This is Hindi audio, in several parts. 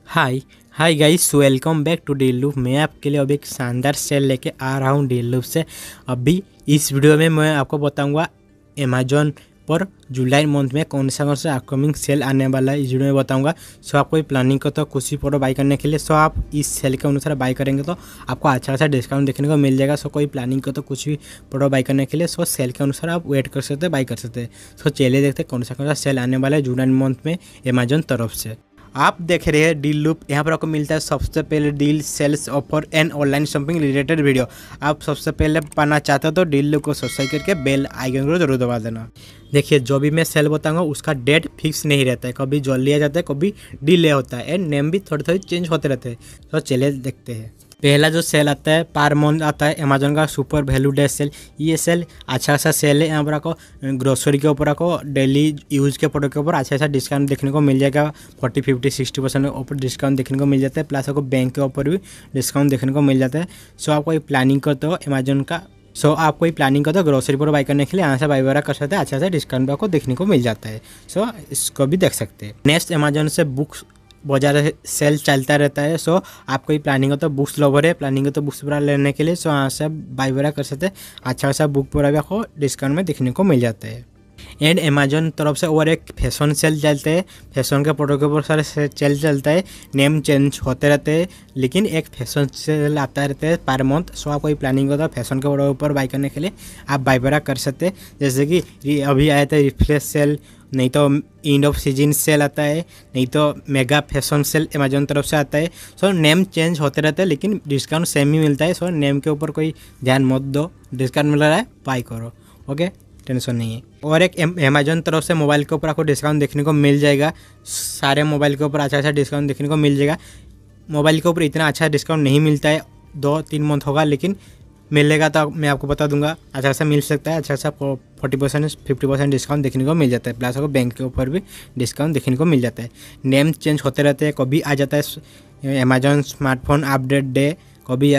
Hi hi guys, welcome back to Dealroop. मैं आपके लिए अभी एक शानदार सेल लेके आ रहा हूँ डीलरूप से। अभी इस वीडियो में मैं आपको बताऊंगा अमेजोन पर जुलाई मंथ में कौन सा अपकमिंग सेल आने वाला है, इस वीडियो में बताऊंगा। सो आप कोई प्लानिंग करते हो कुछ भी प्रोडक्ट बाई करने के लिए, सो आप इस सेल के अनुसार बाई करेंगे तो आपको अच्छा खासा डिस्काउंट देखने को मिल जाएगा। सो कोई प्लानिंग करते हो कुछ भी प्रोडक्ट बाई करने के लिए, सो सेल के अनुसार आप वेट कर सकते हैं, बाई कर सकते हैं। सो चलिए देखते हैं कौन सा सेल आने वाला है जुलाई मंथ में अमेजोन तरफ से। आप देख रहे हैं डीलरूप। यहाँ पर आपको मिलता है सबसे पहले deal, sales, offer and online shopping related video. आप सबसे पहले पाना चाहते हो तो डीलरूप को सब्सक्राइब करके बेल आइकन को जरूर दबा देना। देखिए, जो भी मैं सेल बताऊंगा उसका डेट फिक्स नहीं रहता है, कभी जल्दी आ जाता है, कभी डिले होता है एंड नेम भी थोड़े थोड़े चेंज होते रहते हैं। तो चलिए देखते हैं। पहला जो सेल आता है पर मंथ आता है अमेजोन का सुपर वैल्यू डे सेल। ये सेल अच्छा सा सेल है। यहाँ पर आपको ग्रोसरी के ऊपर, आपको डेली यूज के प्रोडक्ट के ऊपर अच्छा डिस्काउंट देखने को मिल जाएगा। 40, 50, 60% के ऊपर डिस्काउंट देखने को मिल जाता है। प्लस आपको बैंक के ऊपर भी डिस्काउंट देखने को मिल जाता है। सो आप कोई प्लानिंग करते हो अमेजोन का, आप कोई प्लानिंग करते हो ग्रोसरी पर बाई करने के लिए, यहाँ से बाई वगैरह कर सकते हैं। अच्छा सा डिस्काउंट आपको देखने को मिल जाता है। सो इसको भी देख सकते हैं। नेक्स्ट अमेजोन से बुक्स बहुत ज़्यादा सेल चलता रहता है। सो आप कोई प्लानिंग हो तो बुक्स लवर है, प्लानिंग हो तो बुक्स पूरा लेने के लिए, सो यहाँ से बाई वगैरह कर सकते हैं। अच्छा खासा बुक पूरा भी आपको डिस्काउंट में देखने को मिल जाता है। एंड अमेजोन तरफ से और एक फैशन सेल चलते हैं। फैशन के प्रोडक्ट के ऊपर सारे सेल चलता है। नेम चेंज होते रहते हैं, लेकिन एक फैशन सेल आता रहता है पर मंथ। सो आप कोई प्लानिंग होता है फैशन के प्रोडक्ट ऊपर बाई करने के लिए, आप बाई वगैरह कर सकते हैं। जैसे कि अभी आया था रिफ्रेश सेल, नहीं तो एंड ऑफ सीजन सेल आता है, नहीं तो मेगा फैशन सेल अमेजोन तरफ से आता है। सो नेम चेंज होते रहते हैं, लेकिन डिस्काउंट सेम ही मिलता है। सो नेम के ऊपर कोई ध्यान मत दो, डिस्काउंट मिल रहा है बाई करो, ओके, टेंशन नहीं है। और एक अमेजोन तरफ से मोबाइल के ऊपर आपको डिस्काउंट देखने को मिल जाएगा। सारे मोबाइल के ऊपर अच्छा डिस्काउंट देखने को मिल जाएगा। मोबाइल के ऊपर इतना अच्छा डिस्काउंट नहीं मिलता है, 2-3 मंथ होगा, लेकिन मिलेगा तो मैं आपको बता दूंगा। अच्छा खासा मिल सकता है। अच्छा खासा 40%, 50% डिस्काउंट देखने को मिल जाता है। प्लस आपको बैंक के ऊपर भी डिस्काउंट देखने को मिल जाता है। नेम चेंज होते रहते हैं, कभी आ जाता है अमेजोन स्मार्टफोन अपडेट डे, कभी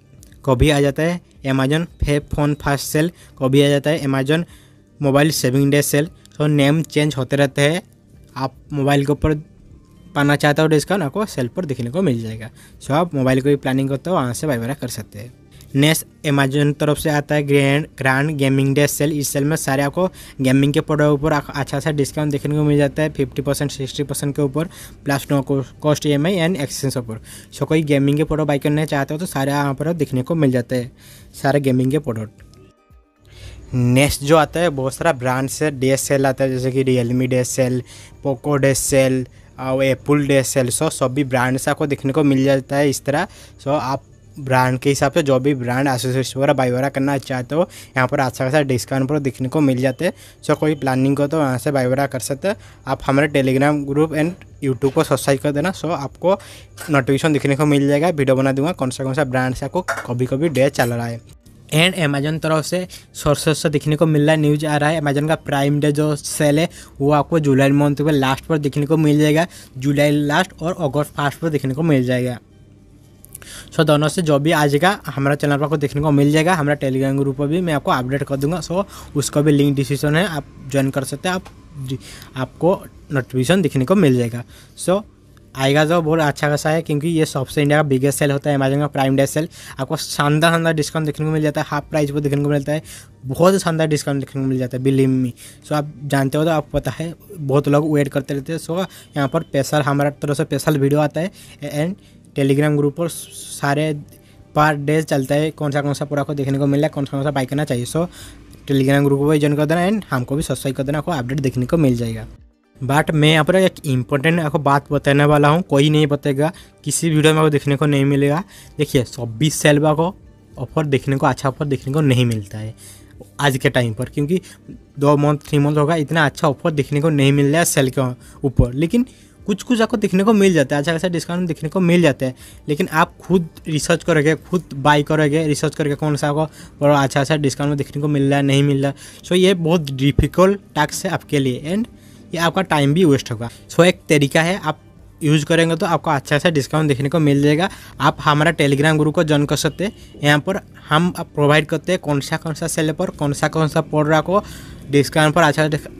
आ जाता है अमेजोन फोन फास्ट सेल, कभी आ जाता है Amazon mobile saving day sale. तो नेम चेंज होते रहते हैं। आप मोबाइल के ऊपर पाना चाहते हो डिस्काउंट, आपको सेल पर देखने को मिल जाएगा। सो आप मोबाइल को भी प्लानिंग करते हो, वहाँ से बाई वगैरह कर सकते हैं। नेक्स्ट अमेजोन तरफ से आता है ग्रैंड गेमिंग डे सेल। इस सेल में सारे आपको गेमिंग के प्रोडक्ट ऊपर अच्छा सा डिस्काउंट देखने को मिल जाता है, 50%, 60% के ऊपर, plus no cost EMI and exchange offer. So कोई गेमिंग के प्रोडक्ट बाई करना चाहते हो तो सारे यहाँ पर देखने को मिल जाते हैं, सारे गेमिंग के प्रोडक्ट। नेक्स्ट जो आता है बहुत सारा ब्रांड से डे सेल आता है, जैसे कि Realme day sale, Poco day sale और एप्पल डे सेल। सो सभी ब्रांड से आपको देखने को मिल जाता है इस तरह। सो आप ब्रांड के हिसाब से जो भी ब्रांड एसोसिएशन वगैरह बाई वगैरह करना चाहते हो, यहाँ पर अच्छा खासा डिस्काउंट पर देखने को मिल जाते हैं। सो कोई प्लानिंग को तो वहाँ से बाई वगैरह कर सकते हैं। आप हमारे टेलीग्राम ग्रुप एंड यूट्यूब को सब्सक्राइब कर देना। सो आपको नोटिफिकेशन देखने को मिल जाएगा, वीडियो बना दूंगा कौन सा ब्रांड से आपको कभी कभी डे चल रहा है। एंड अमेजोन तरफ से सोर्सेस से देखने को मिल रहा है, न्यूज आ रहा है अमेजोन का प्राइम डे जो सेल है वो आपको जुलाई मंथ में लास्ट पर देखने को मिल जाएगा। जुलाई लास्ट और अगस्त फर्स्ट पर देखने को मिल जाएगा। सो दोनों से जो भी आ जाएगा हमारा चैनल पर आपको देखने को मिल जाएगा। हमारा टेलीग्राम ग्रुप पर भी मैं आपको अपडेट कर दूंगा। सो उसका भी लिंक डिस्क्रिप्शन है, आप ज्वाइन कर सकते हैं। आपको नोटिफिकेशन देखने को मिल जाएगा। सो आएगा जो बहुत अच्छा खासा है, क्योंकि ये सबसे इंडिया का बिगेस्ट सेल होता है अमेजोन का प्राइम डे सेल। आपको शानदार डिस्काउंट देखने को मिल जाता है, हाफ प्राइस पर देखने को मिलता है, बहुत शानदार डिस्काउंट देखने को मिल जाता है, बिलीव मी। सो आप जानते हो तो आपको पता है, बहुत लोग वेट करते रहते हैं। सो यहाँ पर स्पेशल हमारा तरफ से स्पेशल वीडियो आता है एंड टेलीग्राम ग्रुप पर सारे पर डे चलता है, कौन सा पूरा को देखने को मिल रहा है, कौन सा बाई करना चाहिए। सो टेलीग्राम ग्रुप को भी ज्वाइन कर देना एंड हमको भी सब्सक्राइब कर देना, आपको अपडेट देखने को मिल जाएगा। बट मैं यहाँ पर एक इम्पोर्टेंट आपको बात बताने वाला हूँ, कोई नहीं बताएगा, किसी वीडियो में आपको देखने को नहीं मिलेगा। देखिए 26 सेल को ऑफर देखने को, अच्छा ऑफर देखने को नहीं मिलता है आज के टाइम पर, क्योंकि 2 मंथ 3 मंथ होगा, इतना अच्छा ऑफर देखने को नहीं मिल रहा है सेल के ऊपर। लेकिन कुछ आपको देखने को मिल जाता है, अच्छा खासा डिस्काउंट देखने को मिल जाता है। लेकिन आप खुद रिसर्च करोगे, खुद बाई करोगे, रिसर्च करके कौन सा आपको और अच्छा सा डिस्काउंट में देखने को मिल रहा है, नहीं मिल रहा। सो ये बहुत डिफिकल्ट टास्क है आपके लिए एंड ये आपका टाइम भी वेस्ट होगा। सो एक तरीका है, आप यूज़ करेंगे तो आपको अच्छा सा डिस्काउंट देखने को मिल जाएगा। आप हमारा टेलीग्राम ग्रुप को ज्वाइन कर सकते हैं। यहाँ पर हम प्रोवाइड करते हैं कौन सा सेल पर कौन सा प्रोडक्ट को डिस्काउंट पर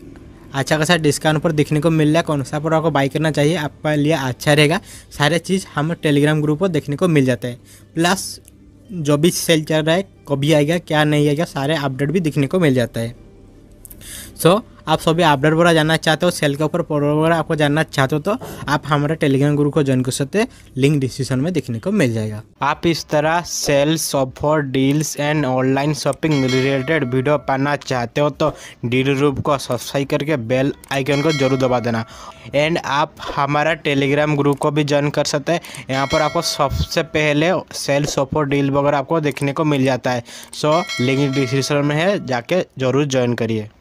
अच्छा खासा डिस्काउंट पर देखने को मिल रहा है। कौन सा पर आपको बाई करना चाहिए, आपके लिए अच्छा रहेगा। सारे चीज़ हम टेलीग्राम ग्रुप पर देखने को मिल जाता है। प्लस जो भी सेल चल रहा है, कभी आएगा क्या नहीं आएगा, सारे अपडेट भी देखने को मिल जाता है। सो आप सभी अपडेट वगैरह जानना चाहते हो, सेल के ऊपर वगैरह आपको जानना चाहते हो, तो आप हमारे टेलीग्राम ग्रुप को ज्वाइन कर सकते हैं। लिंक डिस्क्रिप्शन में देखने को मिल जाएगा। आप इस तरह sales, offer, deals and online shopping related video पाना चाहते हो तो डीलरूप को सब्सक्राइब करके बेल आइकन को जरूर दबा देना। एंड आप हमारा टेलीग्राम ग्रुप को भी ज्वाइन कर सकते हैं। यहाँ पर आपको सबसे पहले सेल्स, ऑफर, डील वगैरह आपको देखने को मिल जाता है। सो लिंक डिस्क्रिप्शन में है, जाके जरूर ज्वाइन करिए।